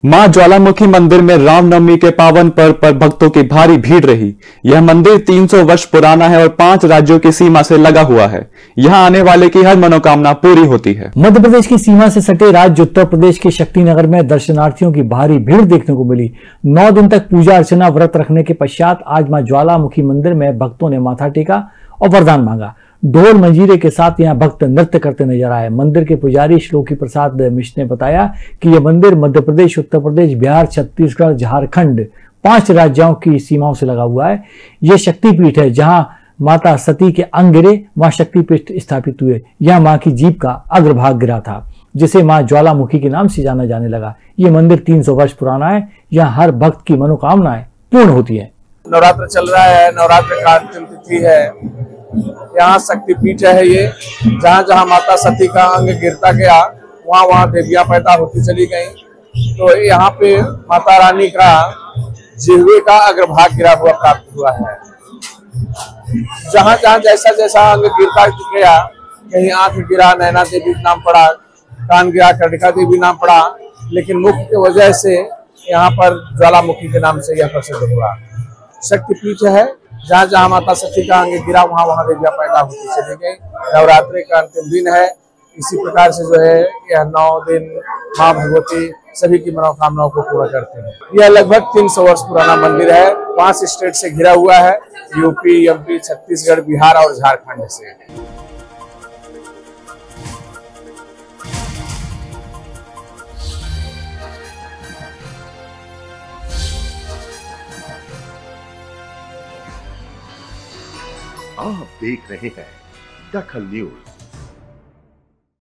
मां ज्वालामुखी मंदिर में रामनवमी के पावन पर्व पर भक्तों की भारी भीड़ रही। यह मंदिर 300 वर्ष पुराना है और 5 राज्यों की सीमा से लगा हुआ है। यहां आने वाले की हर मनोकामना पूरी होती है। मध्य प्रदेश की सीमा से सटे राज्य उत्तर प्रदेश के शक्तिनगर में दर्शनार्थियों की भारी भीड़ देखने को मिली। 9 दिन तक पूजा अर्चना व्रत रखने के पश्चात आज मां ज्वालामुखी मंदिर में भक्तों ने माथा टेका और वरदान मांगा। ढोल मंजीरे के साथ यहां भक्त नृत्य करते नजर आए। मंदिर के पुजारी श्लोकी प्रसाद मिश्र ने बताया कि यह मंदिर मध्य प्रदेश, उत्तर प्रदेश, बिहार, छत्तीसगढ़, झारखंड 5 राज्यों की सीमाओं से लगा हुआ है। यह शक्तिपीठ है जहां माता सती के अंग गिरे, वहां शक्तिपीठ स्थापित हुए। यह मां की जीभ का अग्रभाग गिरा था, जिसे मां ज्वालामुखी के नाम से जाना जाने लगा। यह मंदिर 300 वर्ष पुराना है। यहां हर भक्त की मनोकामनाएं पूर्ण होती है। नवरात्र चल रहा है, नवरात्र का अंतिम तिथि है। यहाँ शक्तिपीठ है ये, जहाँ जहाँ माता सती का अंग गिरता गया वहाँ वहाँ देवियाँ पैदा होती चली गई। तो यहाँ पे माता रानी का जिह्वे का अग्रभाग गिरा हुआ प्राप्त हुआ है। जहाँ जहाँ जैसा जैसा अंग गिरता गया, कहीं आंख गिरा नैना देवी नाम पड़ा, कान गिरा कर्णिका देवी नाम पड़ा, लेकिन मुख की वजह से यहाँ पर ज्वालामुखी के नाम से यह प्रसिद्ध हुआ। शक्तिपीठ है, जहाँ जहाँ माता सती का अंग गिरा वहाँ वहाँ देवियाँ पैदा होती चली गई। नवरात्रि का अंतिम दिन है। इसी प्रकार से जो है यह 9 दिन माँ भगवती सभी की मनोकामनाओं को पूरा करते हैं। यह लगभग 300 वर्ष पुराना मंदिर है। 5 स्टेट से घिरा हुआ है, यूपी, एमपी, छत्तीसगढ़, बिहार और झारखंड से। आप देख रहे हैं दखल न्यूज।